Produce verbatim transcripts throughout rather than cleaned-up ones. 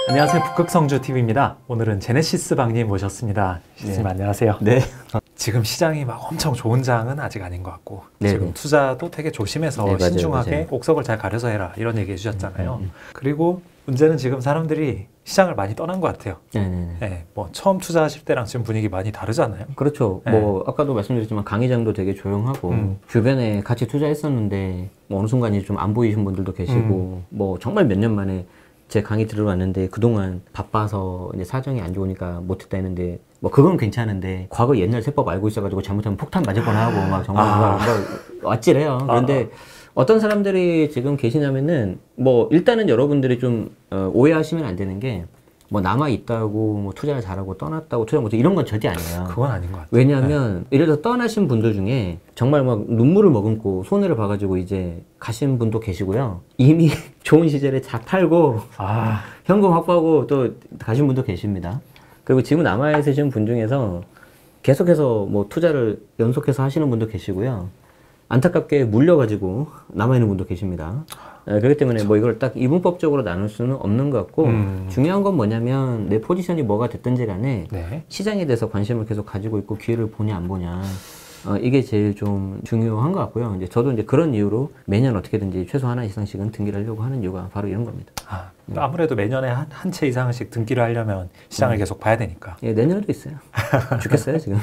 안녕하세요. 북극성주티비입니다. 오늘은 제네시스 방님 모셨습니다. 시스님, 네. 안녕하세요. 네. 지금 시장이 막 엄청 좋은 장은 아직 아닌 것 같고, 네, 지금 네. 투자도 되게 조심해서 네, 맞아요, 신중하게 맞아요. 옥석을 잘 가려서 해라 이런 얘기 해주셨잖아요. 음, 음, 음. 그리고 문제는 지금 사람들이 시장을 많이 떠난 것 같아요. 네, 네, 네. 네, 뭐 처음 투자하실 때랑 지금 분위기 많이 다르잖아요. 그렇죠. 네. 뭐 아까도 말씀드렸지만 강의장도 되게 조용하고 음. 주변에 같이 투자했었는데 뭐 어느 순간 이제 좀 안 보이신 분들도 계시고 뭐 정말 몇 년 만에 제 강의 들으러 왔는데 그동안 바빠서 이제 사정이 안 좋으니까 못했다 했는데 뭐 그건 괜찮은데 과거 옛날 세법 알고 있어가지고 잘못하면 폭탄 맞을 뻔하고 막 정말 아. 뭐 아찔해요. 그런데 어떤 사람들이 지금 계시냐면은 뭐 일단은 여러분들이 좀 어, 오해하시면 안 되는 게 뭐 남아 있다고 뭐 투자를 잘하고 떠났다고 투자 못해 이런 건 절대 아니에요. 그건 아닌 것 같아요. 왜냐하면 네. 예를 들어 떠나신 분들 중에 정말 막 눈물을 머금고 손해를 봐가지고 이제 가신 분도 계시고요. 이미 좋은 시절에 다 팔고 아. 현금 확보하고 또 가신 분도 계십니다. 그리고 지금 남아 있으신 분 중에서 계속해서 뭐 투자를 연속해서 하시는 분도 계시고요. 안타깝게 물려가지고 남아있는 분도 계십니다. 네, 그렇기 때문에 그렇죠. 뭐 이걸 딱 이분법적으로 나눌 수는 없는 것 같고 음. 중요한 건 뭐냐면 내 포지션이 뭐가 됐든지 간에 네. 시장에 대해서 관심을 계속 가지고 있고 기회를 보냐 안 보냐 어, 이게 제일 좀 중요한 것 같고요. 이제 저도 이제 그런 이유로 매년 어떻게든지 최소 하나 이상씩은 등기를 하려고 하는 이유가 바로 이런 겁니다. 아, 아무래도 매년에 한 한 채 이상씩 등기를 하려면 시장을 음. 계속 봐야 되니까. 예, 내년에도 있어요. 죽겠어요 지금.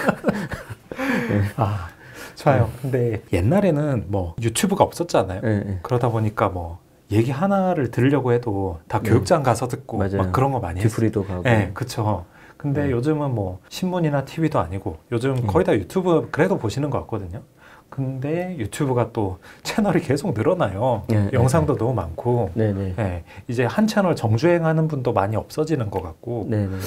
네. 아. 좋아요. 근데 옛날에는 뭐 유튜브가 없었잖아요. 네, 네. 그러다 보니까 뭐 얘기 하나를 들으려고 해도 다 네. 교육장 가서 듣고 맞아요. 막 그런 거 많이 했어요. 뒤풀이도 가고. 네, 그렇죠. 근데 네. 요즘은 뭐 신문이나 티비도 아니고 요즘 네. 거의 다 유튜브 그래도 보시는 것 같거든요. 근데 유튜브가 또 채널이 계속 늘어나요. 네, 영상도 네. 너무 많고 네, 네. 네, 이제 한 채널 정주행하는 분도 많이 없어지는 것 같고 네, 네.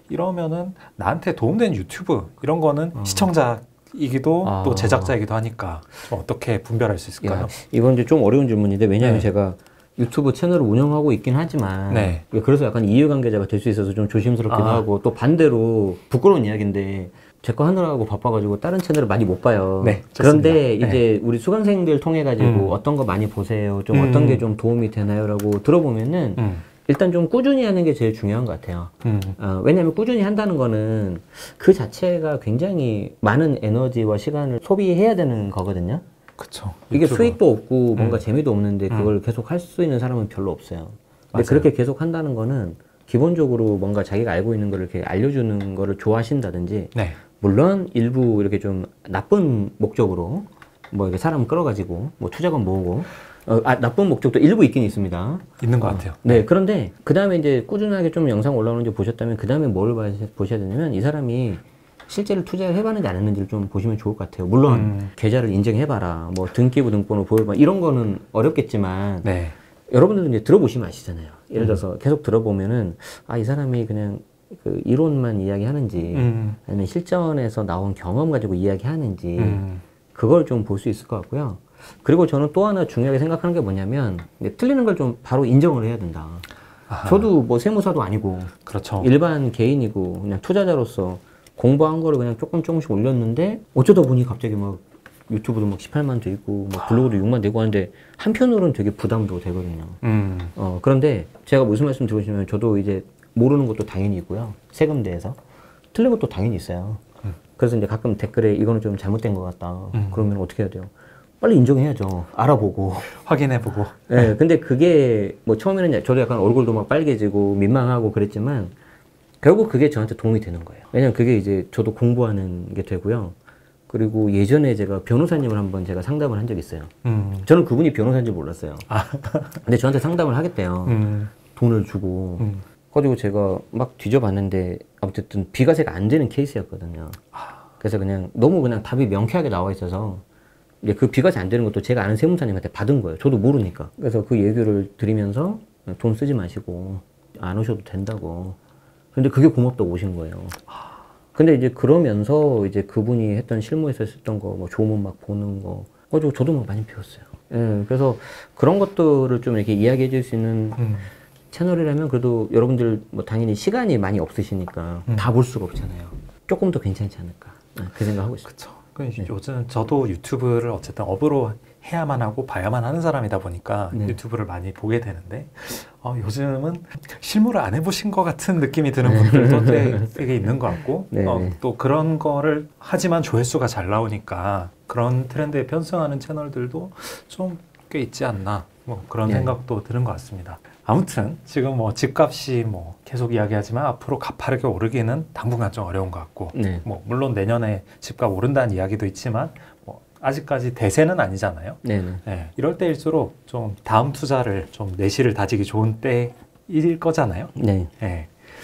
이러면은 나한테 도움되는 유튜브 이런 거는 어. 시청자 이기도 아. 또 제작자이기도 하니까 좀 어떻게 분별할 수 있을까요? 야, 이건 이제 좀 어려운 질문인데 왜냐하면 네. 제가 유튜브 채널을 운영하고 있긴 하지만 네. 그래서 약간 이해관계자가 될 수 있어서 좀 조심스럽기도 아. 하고 또 반대로 부끄러운 이야기인데 제 거 하느라고 바빠가지고 다른 채널을 많이 못 봐요. 네, 그런데 이제 네. 우리 수강생들 통해 가지고 음. 어떤 거 많이 보세요. 좀 음. 어떤 게 좀 도움이 되나요?라고 들어보면은. 음. 일단 좀 꾸준히 하는 게 제일 중요한 것 같아요. 음. 어, 왜냐하면 꾸준히 한다는 거는 그 자체가 굉장히 많은 에너지와 시간을 소비해야 되는 거거든요. 그쵸. 이게 유튜브. 수익도 없고 뭔가 음. 재미도 없는데 그걸 음. 계속 할 수 있는 사람은 별로 없어요. 근데 맞아요. 그렇게 계속 한다는 거는 기본적으로 뭔가 자기가 알고 있는 거를 이렇게 알려주는 거를 좋아하신다든지 네. 물론 일부 이렇게 좀 나쁜 목적으로 뭐 이렇게 사람 끌어가지고 뭐 투자금 모으고 어, 아, 나쁜 목적도 일부 있긴 있습니다. 있는 것 어, 같아요. 네, 그런데 그 다음에 이제 꾸준하게 좀 영상 올라오는지 보셨다면 그 다음에 뭘 봐, 보셔야 되냐면 이 사람이 실제로 투자를 해봤는지 안 했는지를 좀 보시면 좋을 것 같아요. 물론 음. 계좌를 인증해봐라, 뭐 등기부 등본을 보여봐 이런 거는 어렵겠지만 네. 여러분들도 이제 들어보시면 아시잖아요. 예를 들어서 음. 계속 들어보면은 아, 이 사람이 그냥 그 이론만 이야기하는지 음. 아니면 실전에서 나온 경험 가지고 이야기하는지 음. 그걸 좀 볼 수 있을 것 같고요. 그리고 저는 또 하나 중요하게 생각하는 게 뭐냐면 틀리는 걸 좀 바로 인정을 해야 된다. 아하. 저도 뭐 세무사도 아니고 그렇죠. 일반 개인이고 그냥 투자자로서 공부한 거를 그냥 조금 조금씩 올렸는데 어쩌다 보니 갑자기 막 유튜브도 막 십팔만 되고 막 블로그도 육만 되고 하는데 한편으로는 되게 부담도 되거든요. 음. 어, 그런데 제가 무슨 말씀 들으시면 저도 이제 모르는 것도 당연히 있고요. 세금 대해서 틀린 것도 당연히 있어요. 음. 그래서 이제 가끔 댓글에 이거는 좀 잘못된 것 같다. 음. 그러면 어떻게 해야 돼요? 빨리 인정해야죠. 알아보고. 확인해보고. 네, 근데 그게 뭐 처음에는 저도 약간 얼굴도 막 빨개지고 민망하고 그랬지만 결국 그게 저한테 도움이 되는 거예요. 왜냐면 그게 이제 저도 공부하는 게 되고요. 그리고 예전에 제가 변호사님을 한번 제가 상담을 한 적이 있어요. 음. 저는 그분이 변호사인지 몰랐어요. 아. 근데 저한테 상담을 하겠대요. 음. 돈을 주고. 음. 가지고 제가 막 뒤져봤는데 어쨌든 비과세가 안 되는 케이스였거든요. 그래서 그냥 너무 그냥 답이 명쾌하게 나와 있어서 이제 그 비과세 안 되는 것도 제가 아는 세무사님한테 받은 거예요. 저도 모르니까. 그래서 그 얘기를 드리면서 돈 쓰지 마시고 안 오셔도 된다고. 근데 그게 고맙다고 오신 거예요. 근데 이제 그러면서 이제 그분이 했던 실무에서 했던 거, 뭐 조문 막 보는 거, 가지고 저도 막 많이 배웠어요. 예, 그래서 그런 것들을 좀 이렇게 이야기해 줄 수 있는 음. 채널이라면 그래도 여러분들 뭐 당연히 시간이 많이 없으시니까 음. 다 볼 수가 없잖아요. 조금 더 괜찮지 않을까. 네, 그 생각하고 있습니다. 그쵸. 네. 요즘 저도 유튜브를 어쨌든 업으로 해야만 하고 봐야만 하는 사람이다 보니까 네. 유튜브를 많이 보게 되는데 어, 요즘은 실물을 안 해보신 것 같은 느낌이 드는 분들도 되- 되게 있는 것 같고 네. 어, 또 그런 거를 하지만 조회수가 잘 나오니까 그런 트렌드에 편승하는 채널들도 좀 꽤 있지 않나 뭐 그런 네. 생각도 드는 것 같습니다. 아무튼 지금 뭐 집값이 뭐 계속 이야기하지만 앞으로 가파르게 오르기는 당분간 좀 어려운 것 같고 네. 뭐 물론 내년에 집값 오른다는 이야기도 있지만 뭐 아직까지 대세는 아니잖아요. 네네. 네, 이럴 때일수록 좀 다음 투자를 좀 내실을 다지기 좋은 때일 거잖아요. 네. 네.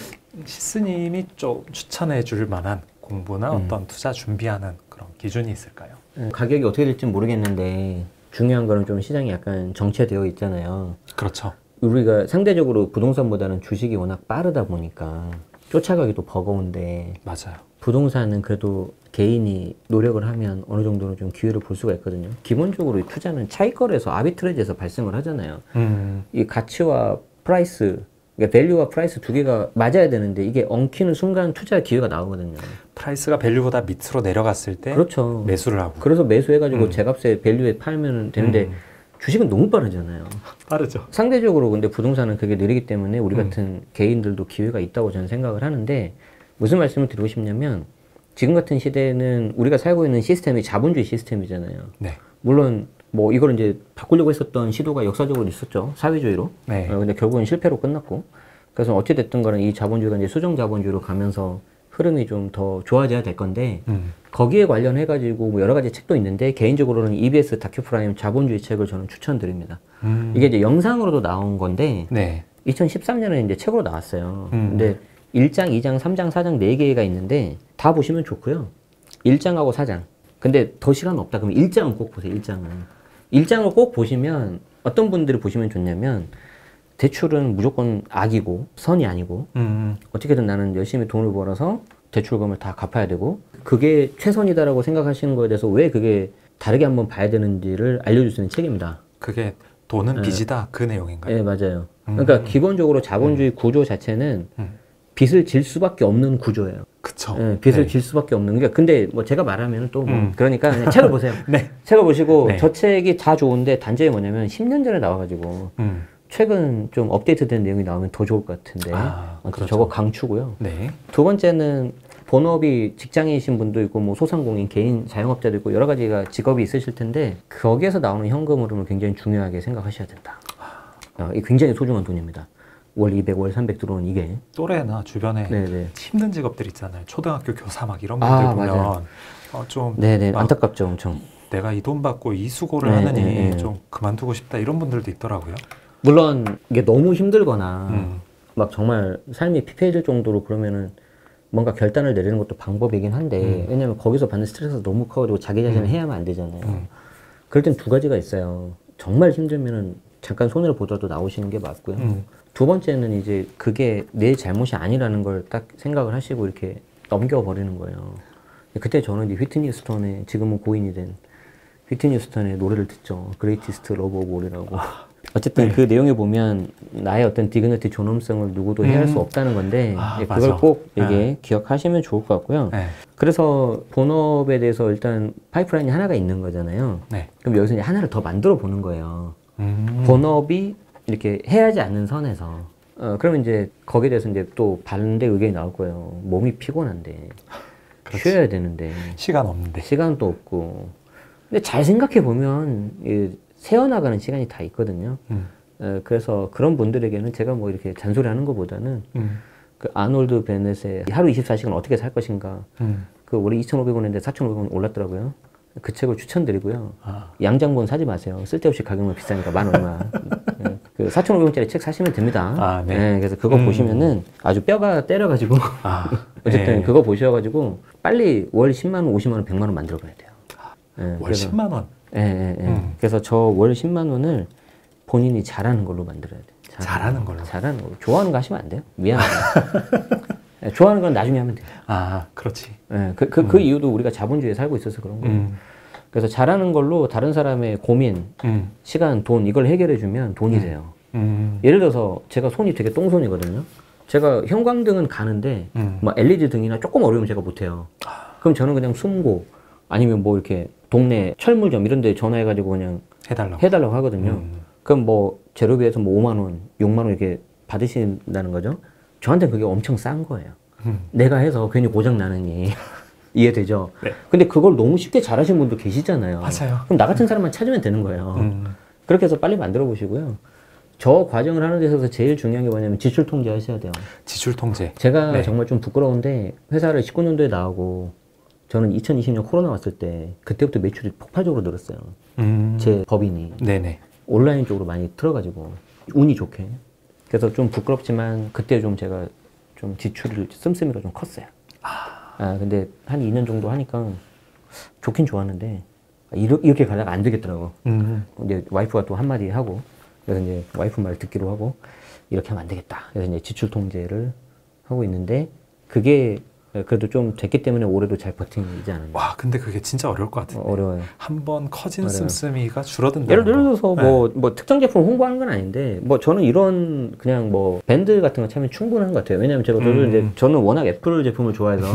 시스님이 좀 추천해 줄 만한 공부나 음. 어떤 투자 준비하는 그런 기준이 있을까요? 음, 가격이 어떻게 될지 모르겠는데 중요한 거는 좀 시장이 약간 정체되어 있잖아요. 그렇죠. 우리가 상대적으로 부동산보다는 주식이 워낙 빠르다 보니까 쫓아가기도 버거운데 맞아요. 부동산은 그래도 개인이 노력을 하면 어느 정도는 좀 기회를 볼 수가 있거든요. 기본적으로 이 투자는 차익거래에서 아비트레이지에서 발생을 하잖아요. 음, 이 가치와 프라이스, 그러니까 밸류와 프라이스 두 개가 맞아야 되는데 이게 엉키는 순간 투자 기회가 나오거든요. 프라이스가 밸류보다 밑으로 내려갔을 때 그렇죠. 매수를 하고. 그래서 매수해가지고 음. 제값에 밸류에 팔면 되는데 음. 주식은 너무 빠르잖아요. 빠르죠. 상대적으로 근데 부동산은 그게 느리기 때문에 우리 음. 같은 개인들도 기회가 있다고 저는 생각을 하는데 무슨 말씀을 드리고 싶냐면 지금 같은 시대에는 우리가 살고 있는 시스템이 자본주의 시스템이잖아요. 네. 물론 뭐 이걸 이제 바꾸려고 했었던 시도가 역사적으로 있었죠. 사회주의로. 네. 어, 근데 결국은 실패로 끝났고. 그래서 어찌됐든 간에 이 자본주의가 이제 수정 자본주의로 가면서 흐름이 좀 더 좋아져야 될 건데 음. 거기에 관련해가지고 뭐 여러 가지 책도 있는데 개인적으로는 이비에스 다큐프라임 자본주의 책을 저는 추천드립니다. 음. 이게 이제 영상으로도 나온 건데 네. 이천십삼 년에 이제 책으로 나왔어요. 음. 근데 일 장, 이 장, 삼 장, 사 장 네 개가 있는데 다 보시면 좋고요. 일 장하고 사 장. 근데 더 시간 없다 그러면 일 장은 꼭 보세요. 일 장은. 일 장을 꼭 보시면 어떤 분들이 보시면 좋냐면 대출은 무조건 악이고 선이 아니고 음. 어떻게든 나는 열심히 돈을 벌어서 대출금을 다 갚아야 되고 그게 최선이다라고 생각하시는 거에 대해서 왜 그게 다르게 한번 봐야 되는지를 알려줄 수 있는 책입니다. 그게 돈은 빚이다 그 내용인가요? 네, 맞아요. 음. 그러니까 기본적으로 자본주의 구조 자체는 음. 빚을 질 수밖에 없는 구조예요. 그쵸. 예, 빚을 네. 질 수밖에 없는. 그러니까 근데 뭐 제가 말하면 또 뭐 음. 그러니까 그냥 책을 보세요. 네. 책을 보시고 네. 저 책이 다 좋은데 단점이 뭐냐면 십 년 전에 나와가지고 음. 최근 좀 업데이트된 내용이 나오면 더 좋을 것 같은데 아, 아무튼 그렇죠. 저거 강추고요. 네. 두 번째는 본업이 직장인이신 분도 있고 뭐 소상공인 개인 자영업자도 있고 여러 가지가 직업이 있으실 텐데 거기에서 나오는 현금 흐름을 굉장히 중요하게 생각하셔야 된다. 어, 이 굉장히 소중한 돈입니다. 월 이백, 월 삼백 들어오는 이게. 또래나 주변에 네네. 힘든 직업들 있잖아요. 초등학교 교사 막 이런 분들 아, 보면 맞아요. 어, 좀 네네. 막 안타깝죠, 엄청. 내가 이 돈 받고 이 수고를 네, 하느니 네, 네. 좀 그만두고 싶다 이런 분들도 있더라고요. 물론 이게 너무 힘들거나 음. 막 정말 삶이 피폐해질 정도로 그러면은 뭔가 결단을 내리는 것도 방법이긴 한데 음. 왜냐면 거기서 받는 스트레스가 너무 커가지고 자기 자신을 음. 해야만 안 되잖아요. 음. 그럴 땐 두 가지가 있어요. 정말 힘들면은 잠깐 손해를 보더라도 나오시는 게 맞고요. 음. 두 번째는 이제 그게 내 잘못이 아니라는 걸 딱 생각을 하시고 이렇게 넘겨버리는 거예요. 그때 저는 이제 휘트니 휴스턴의 지금은 고인이 된 휘트니 휴스턴의 노래를 듣죠. Greatest Love of All이라고. 어쨌든 네. 그 내용에 보면 나의 어떤 디그니티 존엄성을 누구도 음. 해할 수 없다는 건데 아, 이제 맞아. 그걸 꼭 이게 네. 기억하시면 좋을 것 같고요. 네. 그래서 본업에 대해서 일단 파이프라인이 하나가 있는 거잖아요. 네. 그럼 여기서 이제 하나를 더 만들어 보는 거예요. 음. 본업이 이렇게 해야지 않는 선에서 어, 그러면 이제 거기에 대해서 이제 또 반대 의견이 나올 거예요. 몸이 피곤한데 그렇지. 쉬어야 되는데 시간 없는데. 시간도 없고 근데 잘 생각해 보면 이 새어나가는 시간이 다 있거든요. 음. 어, 그래서 그런 분들에게는 제가 뭐 이렇게 잔소리하는 것보다는 음. 그 아놀드 베넷의 하루 이십사 시간 어떻게 살 것인가 음. 그 원래 이천오백 원인데 사천오백 원 올랐더라고요. 그 책을 추천드리고요. 아. 양장본 사지 마세요. 쓸데없이 가격만 비싸니까 만 얼마. 네, 그 사천오백 원짜리 책 사시면 됩니다. 아, 네. 네, 그래서 그거 음. 보시면은 아주 뼈가 때려가지고 아. 어쨌든 네. 그거 보셔가지고 빨리 월 십만 원, 오십만 원, 백만 원 만들어 봐야 돼요. 네, 월 그래서- 십만 원. 예, 예, 예. 음. 그래서 저 월 십만 원을 본인이 잘하는 걸로 만들어야 돼. 잘하는 걸로. 잘하는 걸로. 좋아하는 거 하시면 안 돼요. 미안합니다. 예, 좋아하는 건 나중에 하면 돼요. 아, 그렇지. 예, 그, 그, 그 이유도 우리가 자본주의에 살고 있어서 그런 거예요. 음. 그래서 잘하는 걸로 다른 사람의 고민, 음. 시간, 돈 이걸 해결해 주면 돈이 돼요. 음. 예를 들어서 제가 손이 되게 똥손이거든요. 제가 형광등은 가는데 음. 뭐 엘이디 등이나 조금 어려우면 제가 못해요. 그럼 저는 그냥 숨고 아니면 뭐 이렇게 동네 철물점 이런 데 전화해가지고 그냥 해달라고, 해달라고 하거든요. 음. 그럼 뭐 재료비에서 뭐 오만 원, 육만 원 이렇게 받으신다는 거죠. 저한테는 그게 엄청 싼 거예요. 음. 내가 해서 괜히 고장 나느니. 이해되죠? 네. 근데 그걸 너무 쉽게 잘하시는 분도 계시잖아요. 맞아요. 그럼 나 같은 사람만 찾으면 되는 거예요. 음. 그렇게 해서 빨리 만들어 보시고요. 저 과정을 하는 데 있어서 제일 중요한 게 뭐냐면 지출 통제 하셔야 돼요. 지출 통제. 제가 네. 정말 좀 부끄러운데 회사를 십구 년도에 나오고 저는 이천이십 년 코로나 왔을 때 그때부터 매출이 폭발적으로 늘었어요. 음. 제 법인이. 네네. 온라인 쪽으로 많이 틀어가지고 운이 좋게. 그래서 좀 부끄럽지만 그때 좀 제가 좀 지출을 씀씀이로 좀 컸어요. 아. 아, 근데 한 이 년 정도 하니까 좋긴 좋았는데, 이렇게, 이렇게 가다가 안 되겠더라고. 음. 이제 와이프가 또 한마디 하고, 그래서 이제 와이프 말 듣기로 하고, 이렇게 하면 안 되겠다. 그래서 이제 지출 통제를 하고 있는데, 그게 그래도 좀 됐기 때문에 올해도 잘 버티지 않았나. 와, 근데 그게 진짜 어려울 것 같은데. 어, 어려워요. 한번 커진 씀씀이가 줄어든다. 예를 들어서 뭐, 네. 뭐 특정 제품 홍보하는 건 아닌데, 뭐 저는 이런 그냥 뭐 밴드 같은 거 차면 충분한 것 같아요. 왜냐면 제가 저도 음. 이제 저는 워낙 애플 제품을 좋아해서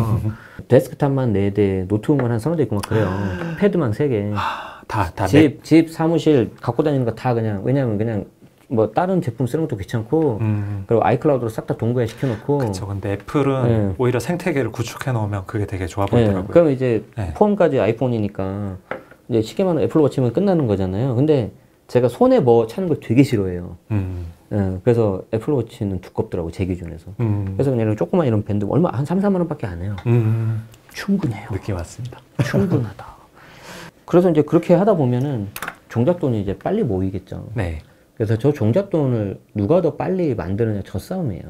데스크탑만 네 대, 노트북만 한 서너 대 있고 막 그래요. 패드만 세 개. 다, 다. 집, 집, 사무실 갖고 다니는 거 다 그냥, 왜냐면 그냥 뭐 다른 제품 쓰는 것도 귀찮고 음. 그리고 아이클라우드로 싹 다 동거에 시켜놓고. 그렇죠. 근데 애플은 네. 오히려 생태계를 구축해 놓으면 그게 되게 좋아 보이더라고요. 네. 그럼 이제 네. 폰까지 아이폰이니까 이제 시계만 애플워치면 끝나는 거잖아요. 근데 제가 손에 뭐 차는 걸 되게 싫어해요. 음. 네. 그래서 애플워치는 두껍더라고 제 기준에서. 음. 그래서 그냥 조그만 이런 밴드 얼마 한 삼, 사만 원밖에 안 해요. 음. 충분해요. 느낌 왔습니다. 충분하다. 그래서 이제 그렇게 하다 보면은 종잣돈이 이제 빨리 모이겠죠. 네. 그래서 저 종잣돈을 누가 더 빨리 만드느냐 저 싸움이에요.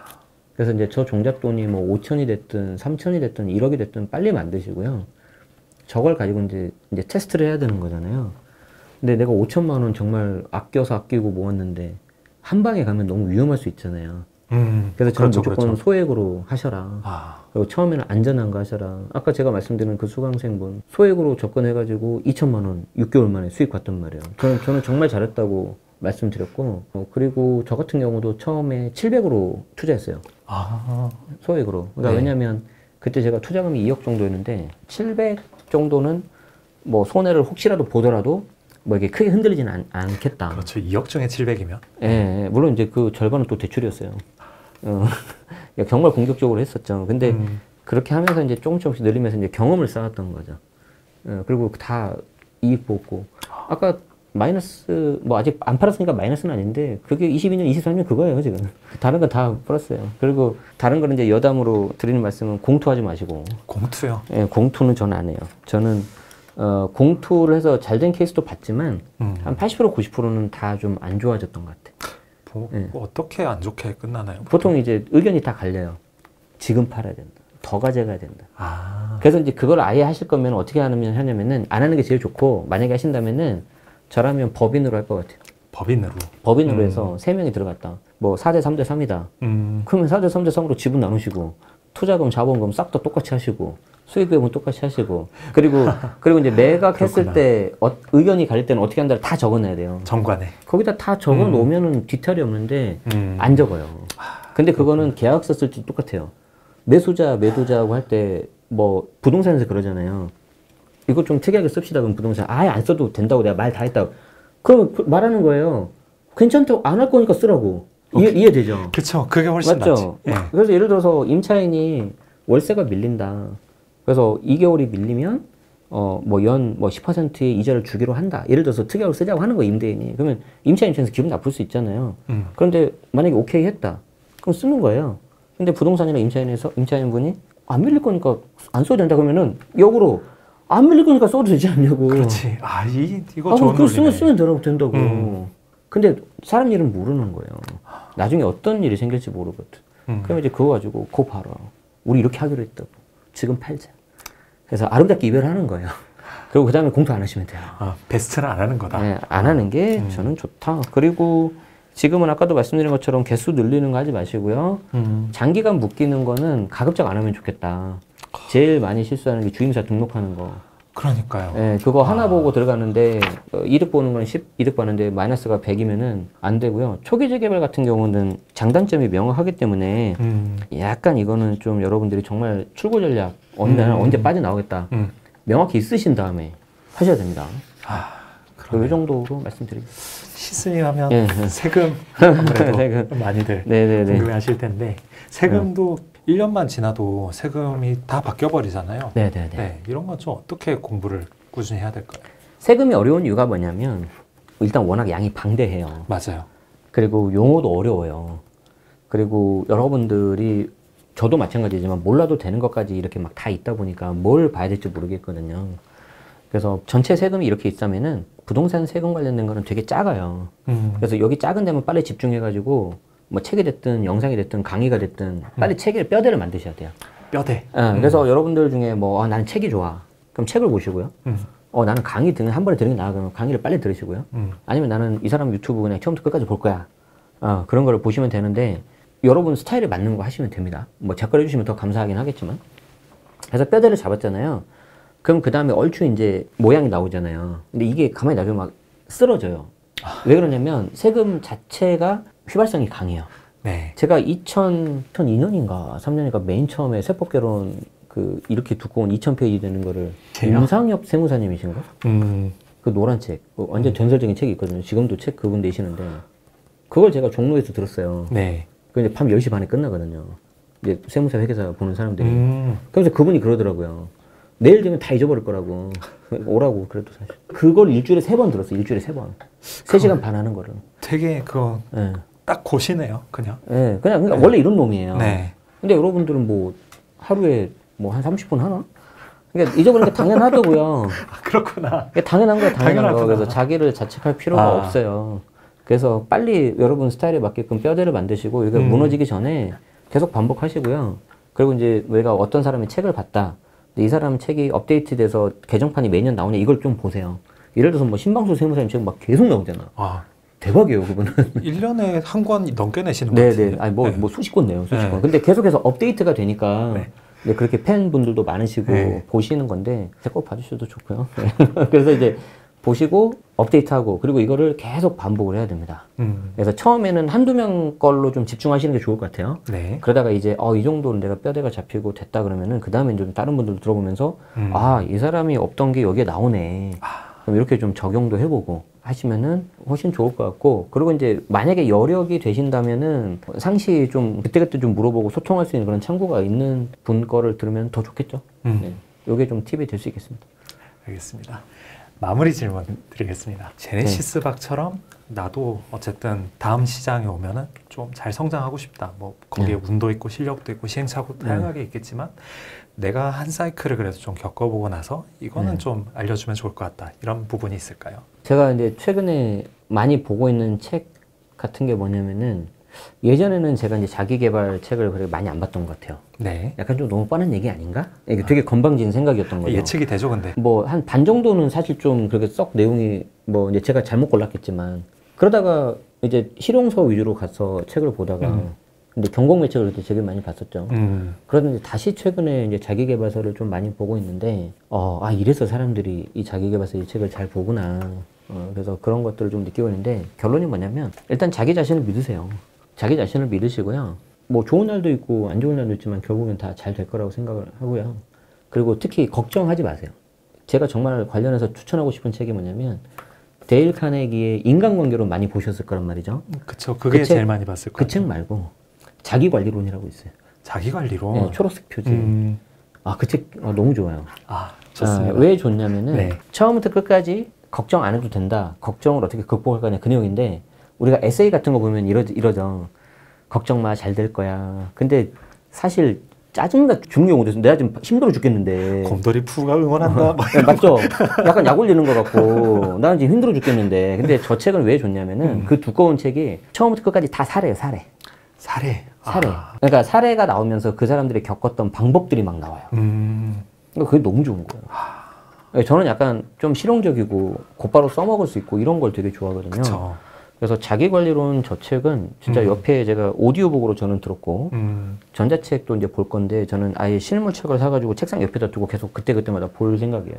그래서 이제 저 종잣돈이 뭐 오천이 됐든 삼천이 됐든 일억이 됐든 빨리 만드시고요. 저걸 가지고 이제, 이제 테스트를 해야 되는 거잖아요. 근데 내가 오천만 원 정말 아껴서 아끼고 모았는데 한 방에 가면 너무 위험할 수 있잖아요. 음, 그래서 저는 그렇죠, 무조건 그렇죠. 소액으로 하셔라. 아. 그리고 처음에는 안전한 거 하셔라. 아까 제가 말씀드린 그 수강생분 소액으로 접근해가지고 이천만 원 육 개월 만에 수익 봤단 말이에요. 저는, 저는 정말 잘했다고 말씀드렸고, 어, 그리고 저 같은 경우도 처음에 칠백으로 투자했어요. 아. 소액으로. 그러니까 네. 왜냐면 그때 제가 투자금이 이억 정도였는데 칠백 정도는 뭐 손해를 혹시라도 보더라도 뭐 이게 크게 흔들리진 않, 않겠다. 그렇죠. 이억 중에 칠백이면. 예, 예, 물론 이제 그 절반은 또 대출이었어요. 어, 정말 공격적으로 했었죠. 근데 음. 그렇게 하면서 이제 조금 조금씩 늘리면서 이제 경험을 쌓았던 거죠. 어, 그리고 다 이익 보고. 아까 마이너스, 뭐 아직 안 팔았으니까 마이너스는 아닌데, 그게 이십이 년, 이십삼 년 그거예요, 지금. 다른 건 다 플러스예요. 그리고 다른 거는 이제 여담으로 드리는 말씀은 공투하지 마시고. 공투요? 예, 공투는 저는 안 해요. 저는, 어, 공투를 해서 잘 된 케이스도 봤지만, 음. 한 팔십 퍼센트, 구십 퍼센트는 다 좀 안 좋아졌던 것 같아요. 뭐, 예. 어떻게 안 좋게 끝나나요? 보통? 보통 이제 의견이 다 갈려요. 지금 팔아야 된다. 더 가져가야 된다. 아. 그래서 이제 그걸 아예 하실 거면 어떻게 하면 하냐면은, 안 하는 게 제일 좋고, 만약에 하신다면은, 저라면 법인으로 할 것 같아요. 법인으로? 법인으로 음. 해서 세 명이 들어갔다. 뭐 사 대 삼 대 삼이다. 음. 그러면 사 대 삼 대 삼으로 지분 나누시고 투자금, 자본금 싹 다 똑같이 하시고 수익금은 똑같이 하시고 그리고 그리고 이제 매각했을 때 어, 의견이 갈릴 때는 어떻게 한다를 다 적어놔야 돼요. 정관에. 거기다 다 적어 놓으면은 음. 뒤탈이 없는데 음. 안 적어요. 근데 그거는 계약서 쓸 때 똑같아요. 매수자, 매도자하고 할 때 뭐 부동산에서 그러잖아요. 이거 좀 특이하게 씁시다. 그럼 부동산 아예 안 써도 된다고 내가 말 다 했다고. 그러면 말하는 거예요. 괜찮다고 안 할 거니까 쓰라고. 이해, 이해되죠? 그쵸. 그게 훨씬 맞죠? 낫지. 예. 그래서 예를 들어서 임차인이 월세가 밀린다. 그래서 이 개월이 밀리면 어 뭐 연 뭐 십 퍼센트의 이자를 주기로 한다. 예를 들어서 특약을 쓰자고 하는 거예요, 임대인이. 그러면 임차인 입장에서 기분 나쁠 수 있잖아요. 음. 그런데 만약에 오케이 했다. 그럼 쓰는 거예요. 근데 부동산이나 임차인에서 임차인분이 안 밀릴 거니까 안 써도 된다 그러면은 역으로 안 밀릴 거니까 써도 되지 않냐고. 그렇지. 아, 이, 이거 아, 좋은 논리네. 쓰면, 쓰면 되라고 된다고. 음. 근데 사람 일은 모르는 거예요. 나중에 어떤 일이 생길지 모르거든. 음. 그러면 이제 그거 가지고 고 봐라. 우리 이렇게 하기로 했다고. 지금 팔자. 그래서 아름답게 이별하는 거예요. 그리고 그 다음에 공투 안 하시면 돼요. 아, 베스트는 안 하는 거다. 네, 안 하는 게 음. 저는 좋다. 그리고 지금은 아까도 말씀드린 것처럼 개수 늘리는 거 하지 마시고요. 음. 장기간 묶이는 거는 가급적 안 하면 좋겠다. 제일 많이 실수하는 게 주임사 등록하는 거. 그러니까요. 예, 그거 아. 하나 보고 들어가는데 어, 이득 보는 건 십, 이득 봤는데 마이너스가 백이면은 안 되고요. 초기 재개발 같은 경우는 장단점이 명확하기 때문에 음. 약간 이거는 좀 여러분들이 정말 출구 전략 언제 음. 언제 빠져나오겠다. 음. 명확히 있으신 다음에 하셔야 됩니다. 아, 이 정도로 말씀드리겠습니다. 시스님 하면 네. 세금 아무래도 세금. 많이들 네네네. 궁금해하실 텐데 세금도 네. 일 년만 지나도 세금이 다 바뀌어버리잖아요. 네네네. 네, 이런 건 좀 어떻게 공부를 꾸준히 해야 될까요? 세금이 어려운 이유가 뭐냐면 일단 워낙 양이 방대해요. 맞아요. 그리고 용어도 어려워요. 그리고 여러분들이 저도 마찬가지지만 몰라도 되는 것까지 이렇게 막 다 있다 보니까 뭘 봐야 될지 모르겠거든요. 그래서 전체 세금이 이렇게 있다면은 부동산 세금 관련된 거는 되게 작아요. 음. 그래서 여기 작은 데만 빨리 집중해가지고 뭐 책이 됐든 영상이 됐든 강의가 됐든 빨리 음. 책을 뼈대를 만드셔야 돼요. 뼈대. 네, 그래서 음. 여러분들 중에 뭐 아, 나는 책이 좋아. 그럼 책을 보시고요. 음. 어 나는 강의 듣는 한 번에 들으면 나아. 그러면 강의를 빨리 들으시고요. 음. 아니면 나는 이 사람 유튜브 그냥 처음부터 끝까지 볼 거야. 어, 그런 거를 보시면 되는데 여러분 스타일에 맞는 거 하시면 됩니다. 뭐 작가를 해주시면 더 감사하긴 하겠지만. 그래서 뼈대를 잡았잖아요. 그럼 그 다음에 얼추 이제 모양이 나오잖아요. 근데 이게 가만히 놔두면 막 쓰러져요. 아. 왜 그러냐면 세금 자체가 휘발성이 강해요. 네. 제가 이천 이 년인가 삼 년인가 맨 처음에 세법개론 그 이렇게 두꺼운 이천 페이지 되는 거를 임상엽 세무사님이신가? 음. 그 노란 책, 그 완전 전설적인 책이 있거든요. 지금도 책 그분 내시는데 그걸 제가 종로에서 들었어요. 네. 그게 밤 열 시 반에 끝나거든요. 이제 세무사 회계사 보는 사람들이. 음. 그래서 그분이 그러더라고요. 내일 되면 다 잊어버릴 거라고. 오라고 그래도 사실. 그걸 일주일에 세 번 들었어요. 일주일에 세 번. 세 시간 반 하는 거를. 되게 그거 네. 딱 고시네요. 그냥. 네. 그냥 그러니까 네. 원래 이런 놈이에요. 네. 근데 여러분들은 뭐 하루에 뭐 한 삼십 분 하나? 그러니까 잊어버리는 게 당연하더고요. 아, 그렇구나. 당연한 거야, 당연한 거. 그래서 자기를 자책할 필요가 아. 없어요. 그래서 빨리 여러분 스타일에 맞게끔 뼈대를 만드시고 이게 음. 무너지기 전에 계속 반복하시고요. 그리고 이제 우리가 어떤 사람의 책을 봤다. 이 사람 책이 업데이트돼서 개정판이 매년 나오냐 이걸 좀 보세요. 예를 들어서 뭐 신방수 세무사님 책 막 계속 나오잖아. 아. 대박이에요, 그분은. 일 년에 한 권 넘게 내시는 것 같아요. 네네. 아니, 뭐, 네. 뭐 수십 권 내요, 수십 네. 권. 근데 계속해서 업데이트가 되니까. 네. 네, 그렇게 팬분들도 많으시고 네. 보시는 건데, 꼭 봐주셔도 좋고요. 네. 그래서 이제 보시고 업데이트하고, 그리고 이거를 계속 반복을 해야 됩니다. 음. 그래서 처음에는 한두 명 걸로 좀 집중하시는 게 좋을 것 같아요. 네. 그러다가 이제, 어, 이 정도는 내가 뼈대가 잡히고 됐다 그러면은, 그 다음에 좀 다른 분들 들어보면서, 음. 아, 이 사람이 없던 게 여기에 나오네. 아. 그럼 이렇게 좀 적용도 해보고 하시면은 훨씬 좋을 것 같고, 그리고 이제 만약에 여력이 되신다면은 상시 좀 그때그때 좀 물어보고 소통할 수 있는 그런 창구가 있는 분 거를 들으면 더 좋겠죠. 음. 네. 요게 좀 팁이 될 수 있겠습니다. 알겠습니다. 마무리 질문 드리겠습니다. 제네시스 네. 박처럼 나도 어쨌든 다음 시장에 오면은 좀 잘 성장하고 싶다. 뭐 거기에 네. 운도 있고 실력도 있고 시행착오 다양하게 네. 있겠지만 내가 한 사이클을 그래도 좀 겪어보고 나서 이거는 네. 좀 알려주면 좋을 것 같다. 이런 부분이 있을까요? 제가 이제 최근에 많이 보고 있는 책 같은 게 뭐냐면은 예전에는 제가 이제 자기개발 책을 그렇게 많이 안 봤던 것 같아요. 네. 약간 좀 너무 뻔한 얘기 아닌가? 이게 되게 건방진 생각이었던 거죠. 예측이 되죠, 근데. 뭐 한 반 정도는 사실 좀 그렇게 썩 내용이 뭐 이제 제가 잘못 골랐겠지만 그러다가 이제 실용서 위주로 가서 책을 보다가 음. 근데 경공매 책을 그때 되게 많이 봤었죠. 음. 그러던데 다시 최근에 이제 자기계발서를 좀 많이 보고 있는데, 어, 아, 이래서 사람들이 이 자기계발서 이 책을 잘 보구나. 어, 그래서 그런 것들을 좀 느끼고 있는데, 결론이 뭐냐면, 일단 자기 자신을 믿으세요. 자기 자신을 믿으시고요. 뭐 좋은 날도 있고 안 좋은 날도 있지만 결국엔 다 잘 될 거라고 생각을 하고요. 그리고 특히 걱정하지 마세요. 제가 정말 관련해서 추천하고 싶은 책이 뭐냐면, 데일 카네기의 인간관계로 많이 보셨을 거란 말이죠. 그쵸. 그게 그 책, 제일 많이 봤을 거예요. 그 책 말고, 자기관리론이라고 있어요. 자기관리론? 네, 초록색 표지. 음. 아, 그 책 어, 너무 좋아요. 아, 좋습니다. 아, 왜 좋냐면은 네. 처음부터 끝까지 걱정 안 해도 된다. 걱정을 어떻게 극복할 거냐 그 내용인데 우리가 에세이 같은 거 보면 이러, 이러죠. 걱정 마, 잘 될 거야. 근데 사실 짜증나 죽는 경우도 있어. 내가 지금 힘들어 죽겠는데. 곰돌이 푸가 응원한다. 네, 맞죠? 약간 약 올리는 것 같고 나는 지금 힘들어 죽겠는데. 근데 저 책은 왜 좋냐면은 음. 그 두꺼운 책이 처음부터 끝까지 다 사례예요. 사례. 사례. 사례. 아. 그러니까 사례가 나오면서 그 사람들이 겪었던 방법들이 막 나와요. 음. 그러니까 그게 너무 좋은 거예요. 아. 저는 약간 좀 실용적이고 곧바로 써먹을 수 있고 이런 걸 되게 좋아하거든요. 그쵸. 그래서 자기관리론 저 책은 진짜 음. 옆에 제가 오디오북으로 저는 들었고 음. 전자책도 이제 볼 건데 저는 아예 실물책을 사가지고 책상 옆에다 두고 계속 그때그때마다 볼 생각이에요.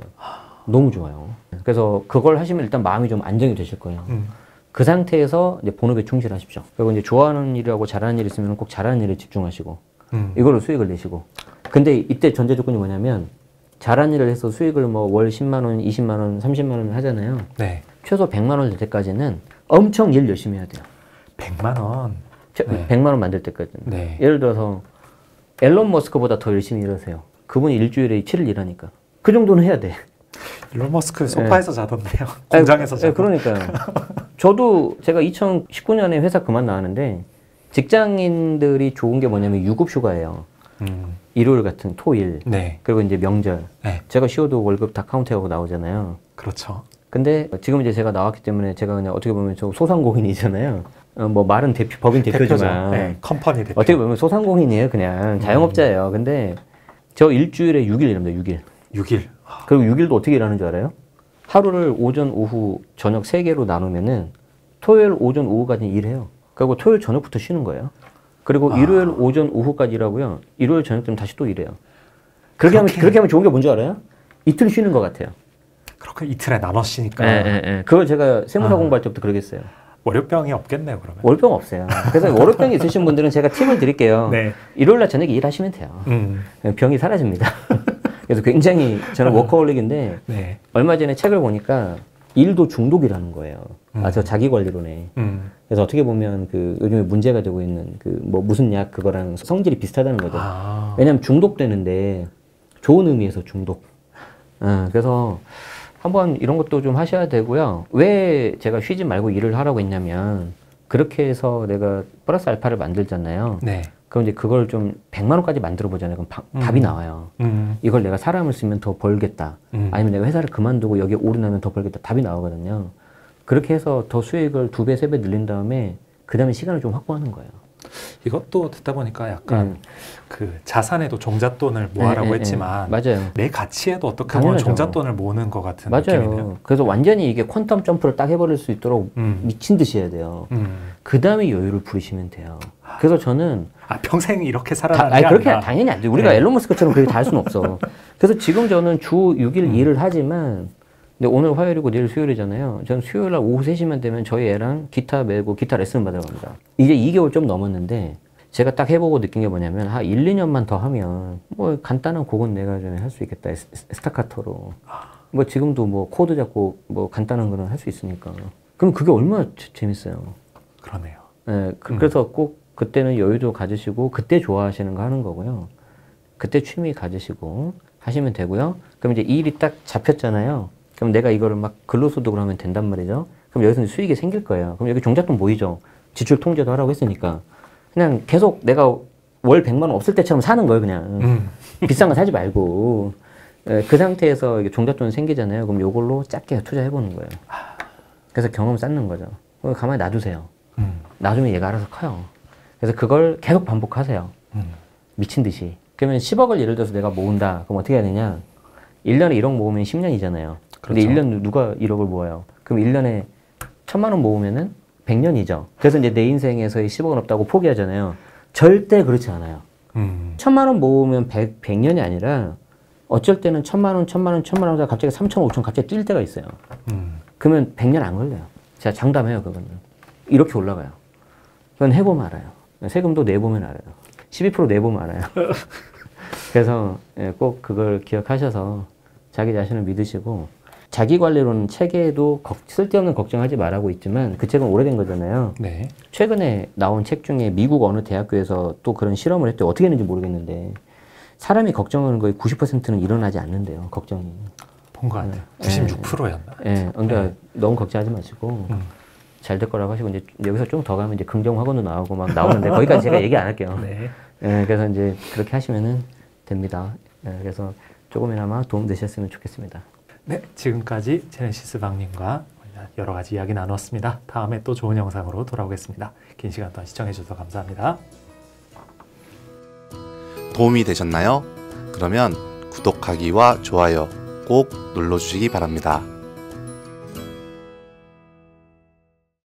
너무 좋아요. 그래서 그걸 하시면 일단 마음이 좀 안정이 되실 거예요. 음. 그 상태에서 이제 본업에 충실하십시오. 그리고 이제 좋아하는 일이라고 잘하는 일이 있으면 꼭 잘하는 일에 집중하시고, 음. 이걸로 수익을 내시고. 근데 이때 전제 조건이 뭐냐면, 잘한 일을 해서 수익을 뭐 월 십만 원, 이십만 원, 삼십만 원 하잖아요. 네. 최소 백만 원 될 때까지는 엄청 일 열심히 해야 돼요. 백만 원? 네. 백만 원 만들 때까지는. 네. 예를 들어서 앨런 머스크보다 더 열심히 일하세요. 그분이 일주일에 칠 일 일하니까. 그 정도는 해야 돼. 일론 머스크 소파에서 네. 자던데요. 공장에서 자던. 그러니까요. 저도 제가 이천십구 년에 회사 그만 나왔는데 직장인들이 좋은 게 뭐냐면 유급 휴가예요. 음. 일요일 같은 토일. 네. 그리고 이제 명절. 네. 제가 쉬어도 월급 다 카운트하고 나오잖아요. 그렇죠. 근데 지금 이제 제가 나왔기 때문에 제가 그냥 어떻게 보면 저 소상공인이잖아요. 어, 뭐 말은 대표, 법인 대표지만 네, 컴퍼니 대표. 어떻게 보면 소상공인이에요. 그냥 자영업자예요. 음. 근데 저 일주일에 육 일 일합니다. 육 일. 육 일. 그리고 육 일도 어떻게 일하는 줄 알아요? 하루를 오전, 오후, 저녁 세 개로 나누면은 토요일 오전, 오후까지 일해요. 그리고 토요일 저녁부터 쉬는 거예요. 그리고 아. 일요일 오전, 오후까지 일하고요. 일요일 저녁 되면 다시 또 일해요. 그렇게, 그렇게 하면 그렇게 하면 좋은 게 뭔지 알아요? 이틀 쉬는 것 같아요. 그렇게 이틀에 나눠 쉬니까. 네, 네, 네. 그걸 제가 세무사 아. 공부할 때부터 그러겠어요. 월요병이 없겠네요, 그러면. 월요병 없어요. 그래서 월요병이 있으신 분들은 제가 팁을 드릴게요. 네. 일요일날 저녁에 일하시면 돼요. 음. 병이 사라집니다. 그래서 굉장히 저는 워커홀릭인데 네. 얼마 전에 책을 보니까 일도 중독이라는 거예요. 음. 아, 저 자기관리론에. 음. 그래서 어떻게 보면 그 요즘에 문제가 되고 있는 그 뭐 무슨 약 그거랑 성질이 비슷하다는 거죠. 아. 왜냐하면 중독되는데 좋은 의미에서 중독. 아, 그래서 한번 이런 것도 좀 하셔야 되고요. 왜 제가 쉬지 말고 일을 하라고 했냐면 그렇게 해서 내가 플러스 알파를 만들잖아요. 네. 그럼 이제 그걸 좀 백만 원까지 만들어 보잖아요. 그럼 바, 음. 답이 나와요. 음. 이걸 내가 사람을 쓰면 더 벌겠다. 음. 아니면 내가 회사를 그만두고 여기에 올인하면 더 벌겠다. 답이 나오거든요. 그렇게 해서 더 수익을 두 배, 세 배 늘린 다음에 그 다음에 시간을 좀 확보하는 거예요. 이것도 듣다 보니까 약간 음. 그 자산에도 종잣돈을 모아라고 네, 했지만 네, 맞아요. 내 가치에도 어떻게 보면 종잣돈을 모으는 것 같은 맞아요. 느낌이네요. 그래서 완전히 이게 퀀텀 점프를 딱 해버릴 수 있도록 음. 미친 듯이 해야 돼요. 음. 그 다음에 여유를 부리시면 돼요. 그래서 저는 아 평생 이렇게 살아가는 게 아니라 그렇게 아니라. 당연히 안 돼요. 우리가 네. 앨런 머스크처럼 그렇게 다 할 수는 없어. 그래서 지금 저는 주 육 일 음. 일을 하지만 근데 오늘 화요일이고 내일 수요일이잖아요. 저는 수요일 날 오후 세 시만 되면 저희 애랑 기타 메고 기타 레슨 받으러 갑니다. 이제 이 개월 좀 넘었는데 제가 딱 해보고 느낀 게 뭐냐면 한 일, 이 년만 더 하면 뭐 간단한 곡은 내가 좀 할 수 있겠다. 스타카토로. 뭐 지금도 뭐 코드 잡고 뭐 간단한 거는 할 수 있으니까. 그럼 그게 얼마나 재, 재밌어요. 그러네요. 네, 그, 음. 그래서 꼭 그때는 여유도 가지시고 그때 좋아하시는 거 하는 거고요. 그때 취미 가지시고 하시면 되고요. 그럼 이제 이 일이 딱 잡혔잖아요. 그럼 내가 이거를 막 근로소득을 하면 된단 말이죠. 그럼 여기서 수익이 생길 거예요. 그럼 여기 종잣돈 모이죠. 지출 통제도 하라고 했으니까. 그냥 계속 내가 월 백만 원 없을 때처럼 사는 거예요, 그냥. 음. 비싼 거 사지 말고. 에, 그 상태에서 종잣돈 생기잖아요. 그럼 요걸로 작게 투자해보는 거예요. 그래서 경험 쌓는 거죠. 그럼 가만히 놔두세요. 음. 놔두면 얘가 알아서 커요. 그래서 그걸 계속 반복하세요. 음. 미친 듯이. 그러면 십억을 예를 들어서 내가 모은다. 그럼 어떻게 해야 되냐? 일 년에 일억 모으면 십 년이잖아요. 그렇죠. 근데 일 년 누가 일억을 모아요? 그럼 일 년에 천만 원 모으면은 백 년이죠. 그래서 이제 내 인생에서의 십억은 없다고 포기하잖아요. 절대 그렇지 않아요. 음. 천만 원 모으면 백, 백 년이 아니라 어쩔 때는 천만 원, 천만 원, 천만 원 하다가 갑자기 삼천, 오천 갑자기 뛸 때가 있어요. 음. 그러면 백 년 안 걸려요. 제가 장담해요, 그거는. 이렇게 올라가요. 그건 해보면 알아요. 세금도 내보면 알아요. 십이 퍼센트 내보면 알아요. 그래서 꼭 그걸 기억하셔서 자기 자신을 믿으시고 자기관리론 책에도 쓸데없는 걱정하지 말라고 있지만 그 책은 오래된 거잖아요. 네. 최근에 나온 책 중에 미국 어느 대학교에서 또 그런 실험을 했대요. 어떻게 했는지 모르겠는데 사람이 걱정하는 거의 구십 퍼센트는 일어나지 않는데요. 걱정이. 본 것 같아요. 네. 구십육 퍼센트였나? 네. 그러니까 네. 너무 걱정하지 마시고 음. 잘 될 거라고 하시고 이제 여기서 좀 더 가면 이제 긍정 학원도 나오고 막 나오는데 거기까지 제가 얘기 안 할게요. 네. 네. 그래서 이제 그렇게 하시면은 됩니다. 네. 그래서 조금이나마 도움 되셨으면 좋겠습니다. 네, 지금까지 제네시스 박님과 여러 가지 이야기 나눴습니다. 다음에 또 좋은 영상으로 돌아오겠습니다. 긴 시간 동안 시청해주셔서 감사합니다. 도움이 되셨나요? 그러면 구독하기와 좋아요 꼭 눌러주시기 바랍니다.